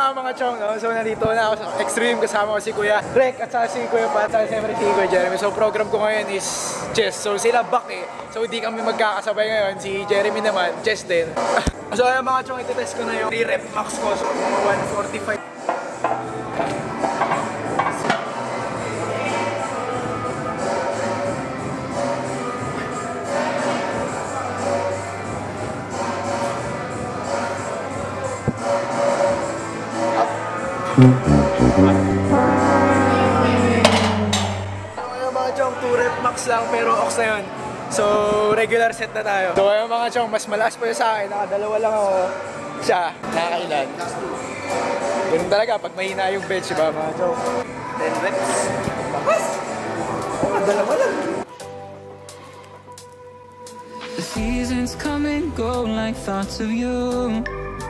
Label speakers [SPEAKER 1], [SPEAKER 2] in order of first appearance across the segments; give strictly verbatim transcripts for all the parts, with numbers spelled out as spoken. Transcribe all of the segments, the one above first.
[SPEAKER 1] nga mga chong, no? So nandito na ako sa Extreme, kasama ko si Kuya Rek at saka si Kuya Pat, at siyempre si Kuya Jeremy. So program ko ngayon is chess. So sila back eh. So hindi kami magkakasabay ngayon. Si Jeremy naman, chess din. So ayun mga chong, iti-test ko na yung three rep max ko. So mga one forty-five. So ayun mga chong, two rep max lang pero ox na yun. So regular set na tayo. So ayun mga chong, mas malakas pa yun sa akin. Nakadalawa lang ako. Siya, nakakailan. Ganun talaga pag mahina yung bench, diba mga chong? ten reps. Bakas! Oh, dalawa lang.
[SPEAKER 2] The seasons come and go like thoughts of you.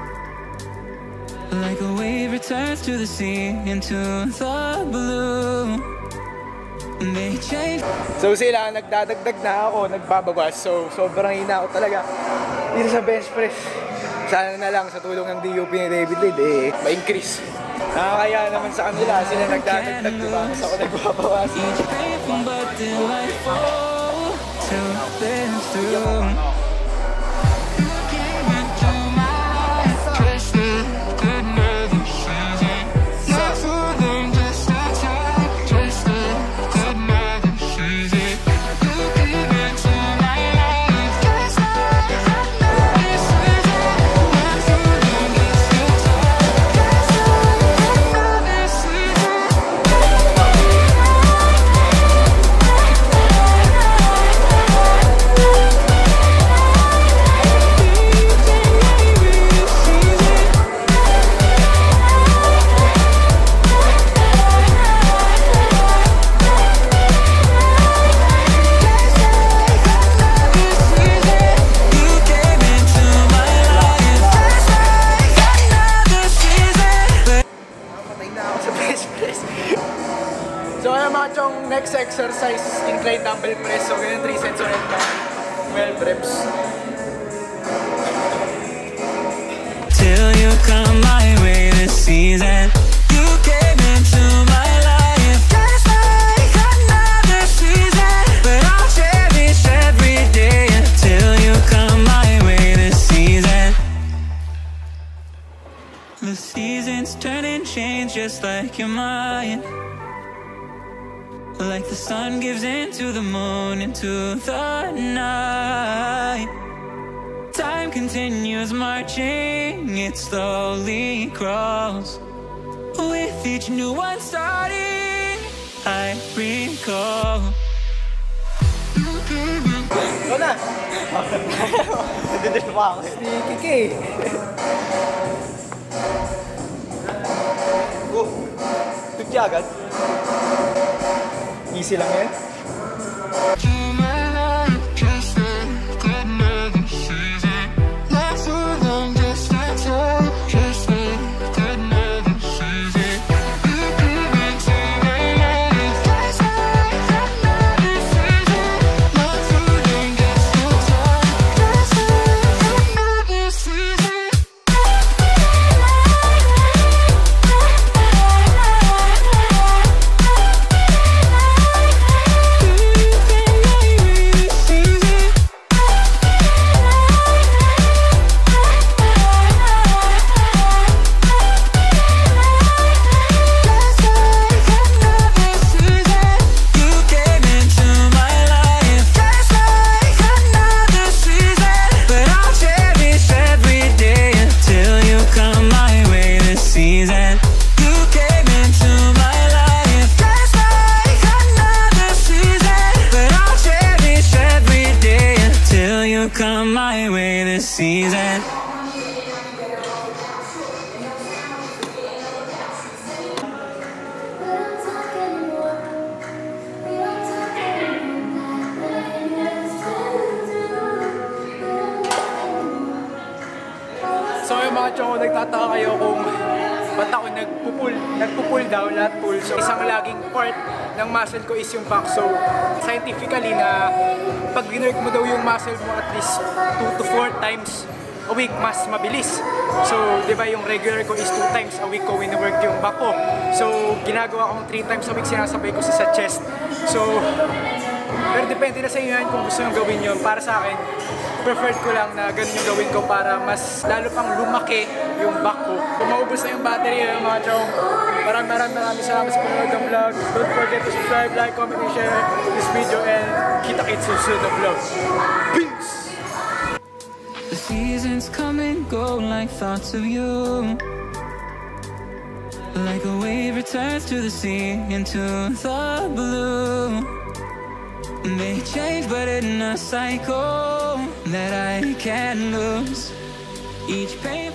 [SPEAKER 2] Like a wave returns to the sea, into the blue. They change.
[SPEAKER 1] So sila, nagdadagdag na ako, nagbabawas. So sobrang hina ako talaga dito sa bench press. Sana na lang sa tulong ng D U P ni David Lid, eh, ma-increase. Nakakaya naman sa kanila, sila nagdadagdag, diba? Mas ako nagbabawas.
[SPEAKER 2] Each painful but delightful to live through.
[SPEAKER 1] So ayun mga chong, next exercise, incline dumbbell press. So ganyan three sets ulit na twelve reps.
[SPEAKER 2] Till you come my way this season, you came into my life just like another season, but I'll cherish every day until you come my way this season. The seasons turn and change just like you're mine. Like the sun gives into the moon, into the night. Time continues marching, it slowly crawls. With each new one starting, I recall.
[SPEAKER 1] Ito na! Nandito pa ako. Sneaky K! Oh! Tukya agad? Easy lang yan. Come my way this season. So yung mga chong, nagtataka kayo kung ba't ako nagpupull, nagpupull down, not pull. So isang laging part ng muscle ko is yung back. So scientifically na pag ginerk mo daw yung muscle mo at least two to four times a week, mas mabilis. So, di ba yung regular ko is two times a week ko wini-work yung back ko. So, ginagawa kong three times a week, sinasabay ko sa, sa chest. So, pero depende na sa inyo yan kung gusto nyo gawin yun. Para sa akin, preferred ko lang na ganun yung gawin ko para mas lalo pang lumaki yung back ko. Kung maubos na yung battery yung mga chong, maraming maraming maraming salamat sa panonood ng vlog. Don't forget to subscribe, like, comment, and share this video, and kita-kits sa susunod na vlog. Peace!
[SPEAKER 2] The seasons come and go like thoughts of you. Like a wave returns to the sea into the blue. They change but in a cycle that I can't lose. Each pain